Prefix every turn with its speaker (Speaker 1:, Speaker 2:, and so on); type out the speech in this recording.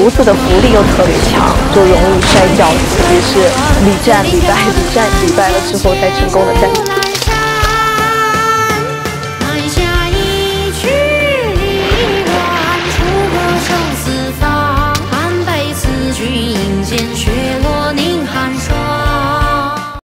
Speaker 1: 竹子的浮力又特别强，就容易摔跤，也是屡战屡败，屡战屡败了之后才成功的站起来。